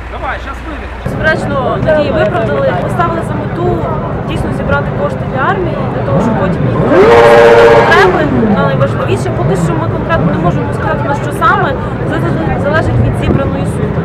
Безперечно, надії виправдали, поставили за мету дійсно зібрати кошти для армії, для того, щоб потім їх потреби, на найважливіше. Поки що ми конкретно не можемо сказати, на що саме, залежить від зібраної суми.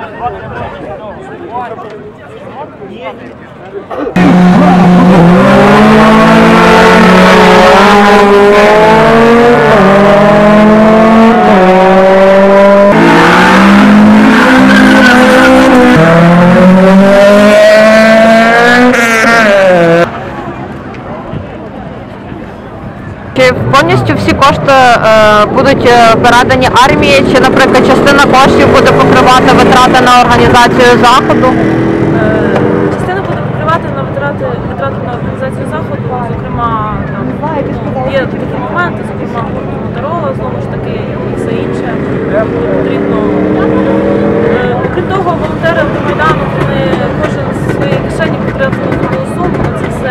Чи повністю всі кошти будуть передані армії, чи, наприклад, частина коштів буде покривати витрати на організацію заходу? Частина буде покривати на витрати на організацію заходу, зокрема, є такі моменти, зокрема, Моторола, знову ж таки, і все інше. Потрібно. Окрім того, волонтери Майдану, вони кожен з своєї кишені потратили суму на це все.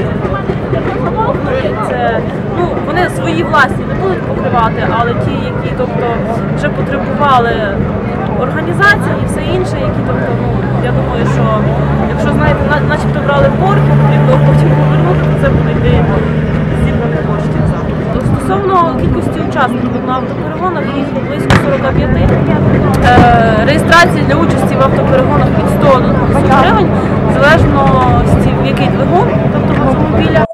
Вони свої власні не будуть покривати, але ті, які вже потребували організації і все інше, які, я думаю, що якщо, знаєте, начебто брали борг, потрібно потім повернути, то це буде йти зібраних коштів. Стосовно кількості учасників на автоперегонах, їх близько 45. Реєстрації для участі в автоперегонах від 100 до 200 гривень, в залежності в який двигун, тобто в автомобіля.